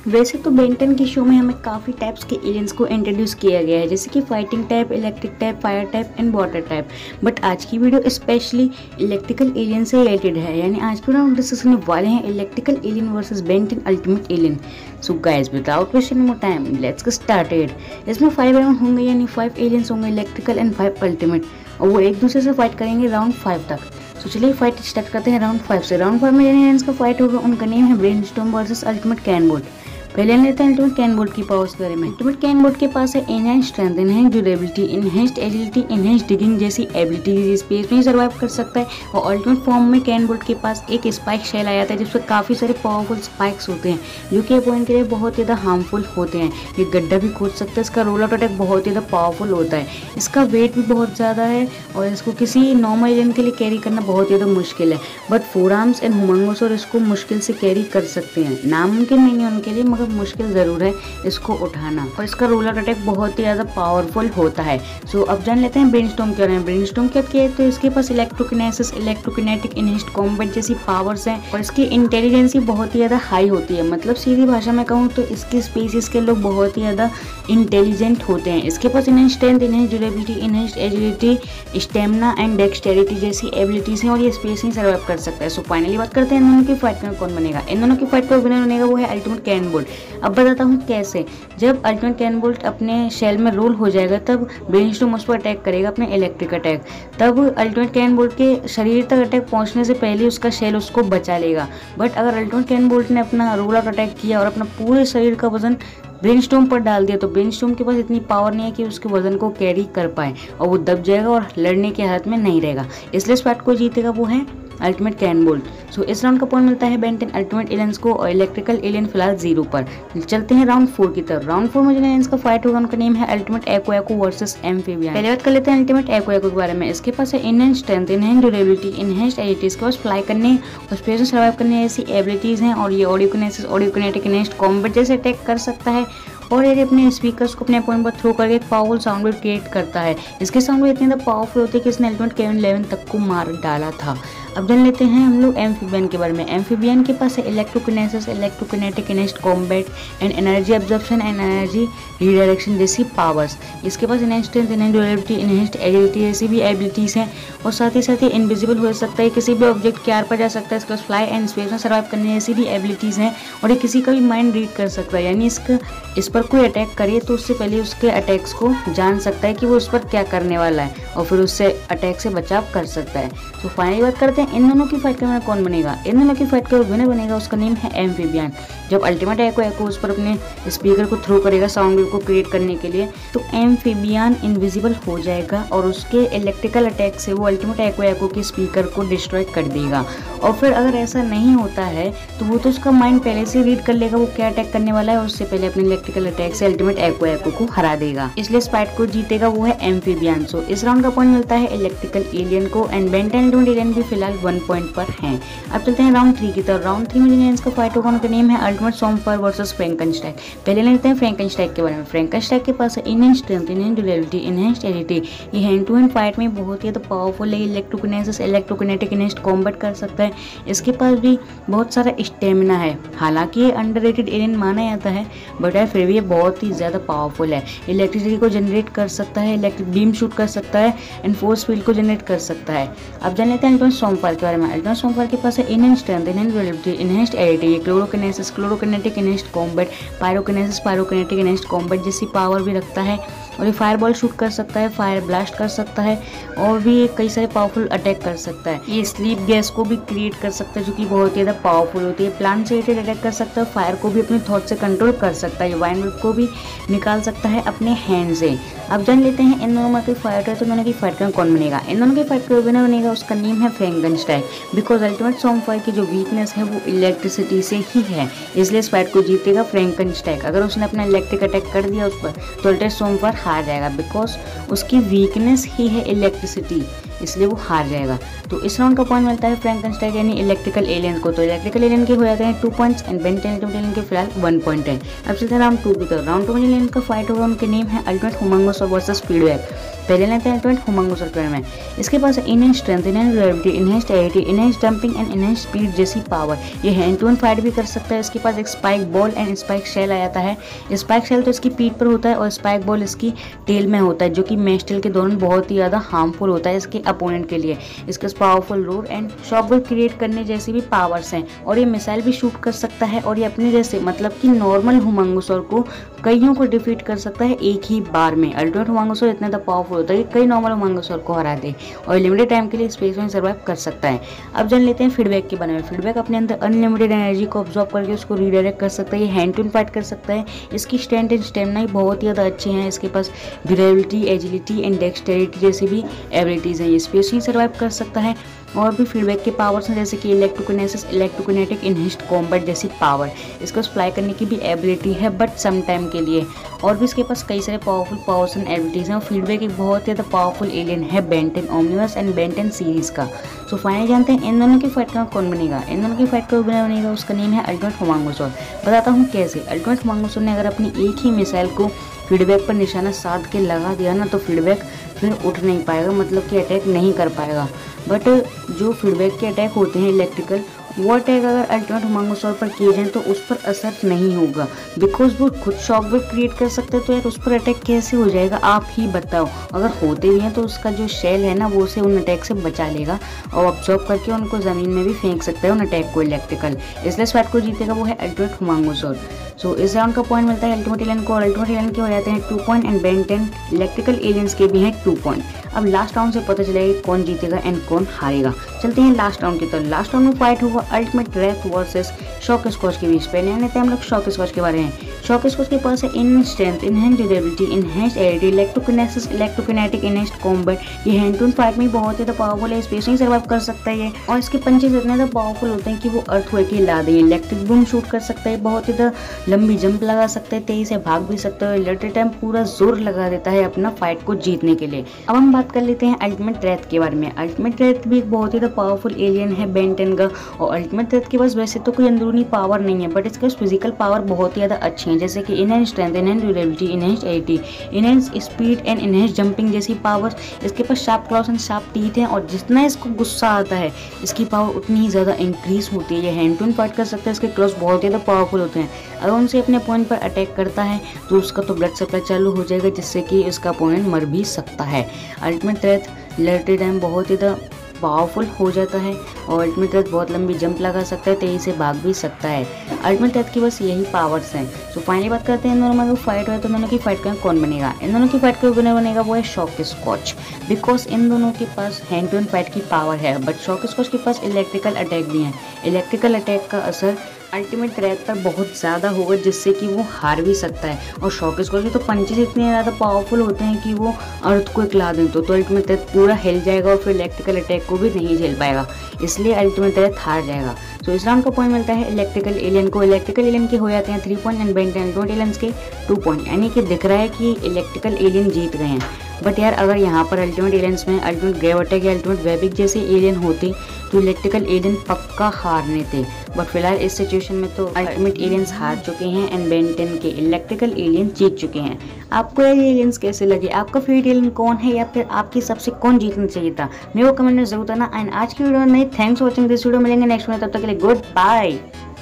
वैसे तो बेंटन के शो में हमें काफ़ी टाइप्स के एलियंस को इंट्रोड्यूस किया गया है, जैसे कि fighting type, electric type, fire type and water type. But आज की वीडियो स्पेशली इलेक्ट्रिकल एलियन से रिलेटेड है, यानी आज पूरा हम डिस्कस करने वाले हैं electrical alien versus Ben Ten ultimate alien. So guys, without wasting more time, let's get started. इसमें 5 राउंड होंगे, यानी 5 एलियंस होंगे इलेक्ट्रिकल एंड 5 अल्टीमेट, और वो एक दूसरे से फाइट करेंगे राउंड 5 तक। तो चलिए फाइट स्टार्ट करते हैं राउंड 5 से। राउंड 5 में जिन एलियंस का फाइट होगा उनका नेम है ब्रेनस्टॉर्म वर्सेस अल्टीमेट कैनबोल्ट। पहले लेते हैं अल्टीमेट कैनबोल्ट की पावर्स के बारे में। अल्टीमेट कैनबोल्ट के पास है enhance strength, enhance durability, enhanced agility, enhanced digging जैसी एबिलिटी, स्पेस में सर्वाइव कर सकता है। और अल्टीमेट फॉर्म में कैनबोल्ट के पास एक स्पाइक शेल आ जाता है, जिसमें काफी सारे पावरफुल स्पाइक्स होते हैं जो कि अपोनेंट के लिए बहुत ज्यादा हार्मफुल होते हैं। ये गड्ढा भी खोद सकता है, इसका रोल आउट अटैक बहुत ज्यादा पावरफुल होता है, इसका वेट भी बहुत ज्यादा है और इसको किसी नॉर्मल एलियन के लिए कैरी करना बहुत ज्यादा मुश्किल है। बट 4 आर्म्स एंड हुमंगोस इसको मुश्किल से कैरी कर सकते हैं। नामुमकिन नहीं है उनके लिए, मगर मुश्किल जरूर है इसको उठाना, और इसका रोल आउट अटैक बहुत ही ज्यादा पावरफुल होता है। सो अब जान लेते हैं ब्रेनस्टॉर्म के बारे में। ब्रेनस्टॉर्म क्या है, तो इसके पास इलेक्ट्रोकिनेसिस, इलेक्ट्रोकिनेटिक, इनहेंस्ड कॉम्बैट जैसी पावर्स हैं और इसकी इंटेलिजेंसी बहुत ही ज्यादा हाई होती है। मतलब सीधी भाषा में कहूँ तो इसकी स्पीसीज के लोग बहुत ही ज्यादा इंटेलिजेंट होते हैं। इसके पास enhanced strength, enhanced durability, enhanced agility, stamina and dexterity जैसी एबिलिटीज हैं और ये स्पेस में सर्वाइव कर सकता है। सो फाइनली बात करते हैं इन दोनों की फाइट में कौन बनेगा। इन दोनों की फाइट का विनर बनेगा वो है अल्टीमेट कैनबोल्ट। अब बताता हूँ कैसे। जब अल्टीमेट कैनबोल्ट अपने शेल में रोल हो जाएगा तब ब्रेनस्टॉर्म उस पर अटैक करेगा, अपने इलेक्ट्रिक अटैक। तब अल्टीमेट कैनबोल्ट के शरीर तक अटैक पहुंचने से पहले उसका शेल उसको बचा लेगा। बट अगर अल्टीमेट कैनबोल्ट ने अपना रोल आउट अटैक किया और अपना पूरे शरीर का वजन ब्रेनस्टॉर्म पर डाल दिया, तो ब्रेनस्टॉर्म के पास इतनी पावर नहीं है कि उसके वजन को कैरी कर पाए और वो दब जाएगा और लड़ने की हालत में नहीं रहेगा। इसलिए इस फाइट को जीतेगा वो है अल्टीमेट कैनबोल्ट। सो इस राउंड का पॉइंट मिलता है बेंटन अल्टीमेट एलियंस को और इलेक्ट्रिकल एलियन फिलहाल 0 पर। चलते हैं राउंड 4 की तरफ। राउंड 4 में जिन एलियंस का फाइट होगा उनका नेम है अल्टीमेट एक्वाको वर्सेस एम्फीबियन। पहले बात कर लेते हैं अल्टीमेट एक्वाको के बारे में। इसके पास है enhanced strength, enhanced durability, enhanced agility, इसके पास फ्लाई करने और स्पेस में सर्वाइव करने जैसी एबिलिटीज हैं और ये ऑडियोकिनेसिस, ऑडियोकिनेटिक, इनहेंस्ड कॉम्बैट जैसे अटैक कर सकता है और ये अपने स्पीकर्स को अपने पॉइंट पर थ्रो करके एक पावरफुल साउंड वेव क्रिएट करता है। इसके साउंड वेव इतनी ज़्यादा पावरफुल होती है कि इसने अल्टीमेट केविन 11 तक को मार डाला था। अब जान लेते हैं हम लोग एम्फीबियन के बारे में। एम्फीबियन के पास है electrokinesis, electrokinetic, enhanced combat and energy absorption and energy redirection जैसी पावर्स। इसके पास enhanced strength, enhanced durability, enhanced agility जैसी भी एबिलिटीज हैं और साथ ही इनविजिबल हो सकता है, किसी भी ऑब्जेक्ट के आर पर जा सकता है। इसके पास फ्लाई एंड स्पेस में सर्वाइव करने जैसी भी एबिलिटीज हैं और ये किसी का भी माइंड रीड कर सकता है, यानी इस पर कोई अटैक करे तो उससे पहले उसके अटैक्स को जान सकता है कि वो उस पर क्या करने वाला है और फिर उससे अटैक से बचाव कर सकता है। तो फाइनली बात करते हैं इन दोनों की फाइट का विनर कौन बनेगा। इन दोनों की फाइट का विनर बनेगा, उसका नेम है एम्फीबियन। जब अल्टीमेट एक्वाको उस पर अपने स्पीकर को थ्रो करेगा साउंड वेव को क्रिएट करने के लिए, तो एम्फीबियन इनविजिबल हो जाएगा और उसके इलेक्ट्रिकल अटैक से वो अल्टीमेट एक्वाको के स्पीकर को डिस्ट्रॉय कर देगा। और फिर अगर ऐसा नहीं होता है तो वो तो उसका माइंड पहले से रीड कर लेगा वो क्या अटैक करने वाला है और उससे पहले अपने इलेक्ट्रिकल अटैक से अल्टीमेट एक्वाको को हरा देगा। इसलिए इस फाइट को जीतेगा वो है एम्फीबियन। सो इस राउंड का पॉइंट मिलता है इलेक्ट्रिकल एलियन को एंड बेंटन अल्टीमेट एलियन भी फिलहाल 1 पॉइंट पर हैं। अब चलते हैं राउंड 3 की तरफ। राउंड 3 में जिन एलियंस का फाइट होगा उनका नेम है अल्टीमेट सॉम्फर वर्सेस फ्रैंकेनस्टाइन। पहले लेते हैं फ्रैंकेनस्टाइन के बारे में। फ्रैंकेनस्टाइन के पास है enhanced strength, enhanced durability, enhanced agility, ये हैंड टू हैंड फाइट में बहुत ही ज़्यादा पावरफुल है। इलेक्ट्रोकिनेसिस, इलेक्ट्रोकिनेटिक, इनहेंस्ड कॉम्बैट कर सकता है। इसके पास भी बहुत सारा स्टेमिना है। हालांकि ये अंडररेटेड एलियन माना जाता है, बट यार फिर भी ये बहुत ही ज़्यादा पावरफुल है। इलेक्ट्रिसिटी को जनरेट कर सकता है, इलेक्ट्रिक बीम शूट कर सकता है एंड फोर्स फील्ड को जनरेट कर सकता है। अब जान लेते हैं अल्टीमेट सॉम्फर के बारे में। अल्टीमेट सॉम्फर के पास है enhanced strength, enhanced durability, enhanced agility, chlorokinesis, chlorokinetic, enhanced combat, pyrokinesis, pyrokinetic, enhanced combat जैसी पावर भी रखता है और ये फायर बॉल शूट कर सकता है, फायर ब्लास्ट कर सकता है और भी कई सारे पावरफुल अटैक कर सकता है। ये स्लीप गैस को भी क्रिएट कर सकता है जो कि बहुत ज़्यादा पावरफुल होती है। प्लांट से रिलेटेड अटैक कर सकता है, फायर को भी अपने थॉट से कंट्रोल कर सकता है, वाइन वेव को भी निकाल सकता है अपने हैंड से। अब जान लेते हैं इन दोनों में की फाइट है तो दोनों की फाइट में कौन बनेगा। इन दोनों की फाइट का विनर बनेगा, उसका नेम है फ्रैंकेनस्टाइन। बिकॉज अल्टीमेट सॉम्फर की जो वीकनेस है वो इलेक्ट्रिसिटी से ही है, इसलिए इस फाइट को जीतेगा फ्रैंकेनस्टाइन। अगर उसने अपना इलेक्ट्रिक अटैक कर दिया उस पर तो अल्टीमेट सॉम्फर हार जाएगा, बिकॉज उसकी वीकनेस ही है इलेक्ट्रिसिटी। इसलिए वो हार जाएगा। तो इस राउंड का पॉइंट मिलता है फ्रैंकेनस्टाइन यानी इलेक्ट्रिकल एलियन को। तो इलेक्ट्रिकल एलियन के हो जाते हैं 2 points and Ben 10 ultimate alien के फिलहाल 1 पॉइंट है। अब चलते हैं राउंड 2 की तरफ। राउंड 2 में एलियन का फाइट होगा, उनके नेम है अल्टीमेट होमंगोसॉर वर्सेस फीडबैक। पहले लेते हैं अल्टीमेट होमंगोसॉर पेयर में। इसके पास enhance strength, enhance gravity, enhance agility, enhance jumping and enhance speed जैसी पावर। ये हैंड टू हैंड फाइट भी कर सकता है। इसके पास एक spike ball and spike shell आ जाता है। स्पाइक शेल तो इसकी पीठ पर होता है और स्पाइक बॉल इसकी टेल में होता है, जो कि मेस्टल के दौरान बहुत ही ज़्यादा हार्मफुल होता है इसके अपोनेंट के लिए। इसके powerful roar and shockwave create करने जैसी भी पावर्स हैं और ये मिसाइल भी शूट कर सकता है और ये अपने जैसे मतलब कि नॉर्मल होमंगोसॉर को कईयों को डिफीट कर सकता है एक ही बार में। अल्टीमेट होमंगोसॉर इतना ज़्यादा पावरफुल होता है कि कई नॉर्मल होमंगोसॉर को हरा दे और लिमिटेड टाइम के लिए स्पेस में सर्वाइव कर सकता है। अब जान लेते हैं फीडबैक के बारे में। फीडबैक अपने अंदर अनलिमिटेड एनर्जी को ऑब्जॉर्व करके उसको रीडायरेक्ट कर सकता है। ये हैंड टू हैंड फाइट कर सकता है। इसकी स्ट्रेंथ एंड स्टेमिना बहुत ही ज़्यादा अच्छे हैं। इसके पास ड्यूरेबिलिटी, एजिलिटी एंड डेक्सटेरिटी जैसी भी एबिलिटीज़ हैं। ये स्पेस में सर्वाइव कर सकता है। और भी फीडबैक के पावर्स हैं जैसे कि इलेक्ट्रोकिनेसिस, इलेक्ट्रोकिनेटिक इनहेंस्ड कॉम्बैट जैसी पावर। इसको फ्लाई करने की भी एबिलिटी है बट सम टाइम के लिए। और भी इसके पास कई सारे पावरफुल पावर्स एंड एबिलिटीज़ हैं। और फीडबैक एक बहुत ही ज़्यादा पावरफुल एलियन है Ben 10 omniverse and Ben 10 series का। सो फाइनली जानते हैं इन दोनों की फाइट का कौन बनेगा। इन दोनों की फाइट का विनर बनेगा, उसका नेम है अल्टीमेट होमंगोसॉर। बताता हूँ कैसे। अल्टीमेट होमंगोसॉर ने अगर अपनी एक ही मिसाइल को फीडबैक पर निशाना साध के लगा दिया ना, तो फीडबैक फिर उठ नहीं पाएगा, मतलब कि अटैक नहीं कर पाएगा। बट जो फीडबैक के अटैक होते हैं इलेक्ट्रिकल, वो अटैक अगर अल्टीमेट होमंगोसॉर पर किए जाएं तो उस पर असर नहीं होगा, बिकॉज वो खुद शॉकवेव क्रिएट कर सकते हैं। तो यार उस पर अटैक कैसे हो जाएगा, आप ही बताओ। अगर होते भी हैं तो उसका जो शेल है ना, वो उसे उन अटैक से बचा लेगा और ऑब्जॉर्व करके उनको ज़मीन में भी फेंक सकता है उन अटैक को इलेक्ट्रिकल। इसलिए फाइट को जीतेगा वो है अल्टीमेट होमंगोसॉर। सो इस राउंड का पॉइंट मिलता है अल्टीमेट एलियन को और अल्टीमेट एलियन के हो जाते हैं 2 point and Ben 10 electrical aliens के भी हैं 2 पॉइंट। अब लास्ट राउंड से पता चलेगा कौन जीतेगा एंड कौन हारेगा। चलते हैं लास्ट राउंड की तरफ। लास्ट राउंड में फाइट होगा ultimate Rath versus Shocksquatch के बीच। पहले लेते हैं हम लोग शॉक स्कॉच के बारे में। शॉक स्कॉच के पास है enhance strength, enhance durability, enhance agility, electrokinesis, electrokinetic, enhanced combat. ये हैंड टू हैंड फाइट में बहुत ज़्यादा पावरफुल है। स्पेस में सर्वाइव कर सकता है ये। और इसके पंचेस इतने ज़्यादा पावरफुल होते हैं कि वो अर्थक्वेक ही ला देंगे। इलेक्ट्रिक बूम शूट कर सकता है, बहुत ज़्यादा लंबी जंप लगा सकता है, तेजी से भाग भी सकता है। लिमिटेड टाइम पूरा जोर लगा देता है अपना फाइट को जीतने के लिए। अब हम बात कर लेते हैं अल्टीमेट रेथ के बारे में। अल्टीमेट रेथ भी एक बहुत ही ज़्यादा पावरफुल एलियन है बेन 10 का। और अल्टीमेट रेथ के पास वैसे तो कोई अंदरूनी पावर नहीं है, बट इसके फिजिकल पावर बहुत ही ज़्यादा अच्छे हैं, जैसे कि enhance strength, enhance durability, enhance agility, enhance speed and enhance jumping जैसी पावर्स। इसके पास sharp claws and sharp teeth हैं और जितना इसको गुस्सा आता है इसकी पावर उतनी ही ज़्यादा इंक्रीज होती है। ये हैंड टू हैंड फाइट कर सकता है। इसके क्लॉस बहुत ही ज़्यादा पावरफुल होते हैं। अगर उनसे अपने पॉइंट पर अटैक करता है तो उसका तो ब्लड सप्लाई चालू हो जाएगा, जिससे कि उसका अपोनेंट मर भी सकता है। अल्टीमेट रेथ लिमिटेड टाइम बहुत ही ज़्यादा पावरफुल हो जाता है और अल्टीमेट रेथ बहुत लंबी जंप लगा सकता है, तेजी से भाग भी सकता है। अल्टीमेट रेथ की बस यही पावर्स हैं। सो फाइनली बात करते हैं इन दोनों में अगर फाइट हो तो इन दोनों की फाइट का कौन बनेगा। इन दोनों की फाइट का विनर बनेगा वो है शॉक स्कॉच, बिकॉज इन दोनों के पास हैंड टू हैंड फाइट की पावर है। बट शॉक स्कॉच के पास इलेक्ट्रिकल अटैक भी हैं। इलेक्ट्रिकल अटैक का असर अल्टीमेट रेथ पर बहुत ज़्यादा होगा, जिससे कि वो हार भी सकता है। और शॉक स्कॉच के तो पंचेस इतने ज़्यादा पावरफुल होते हैं कि वो अर्थ को खिला दें तो अल्टीमेट रेथ पूरा हिल जाएगा और फिर इलेक्ट्रिकल अटैक को भी नहीं झेल पाएगा, इसलिए अल्टीमेट रेथ हार जाएगा। तो इस राउंड का पॉइंट मिलता है इलेक्ट्रिकल एलियन को। इलेक्ट्रिकल एलियन के हो जाते हैं 3 point and Ben 10 ultimate aliens के 2 पॉइंट। यानी कि दिख रहा है कि इलेक्ट्रिकल एलियन जीत गए हैं। बट यार अगर यहाँ पर अल्टीमेट एलियंस में अल्टीमेट ग्रेव अटैक या अल्टीमेट वेबिक जैसे एलियन होते तो इलेक्ट्रिकल एलियन पक्का हारने थे। बट फिलहाल इस सिचुएशन में तो अल्टीमेट एलियंस हार चुके हैं एंड बेन 10 के इलेक्ट्रिकल एलियन जीत चुके हैं। आपको ये एलियंस कैसे लगे, आपका फेवरेट एलियन कौन है या फिर आपके हिसाब से कौन जीतना चाहिए था, मेरे को कमेंट में जरूर बताना। एंड आज की वीडियो में thanks for watching this video. मिलेंगे नेक्स्ट में, तब तक के लिए गुड बाय।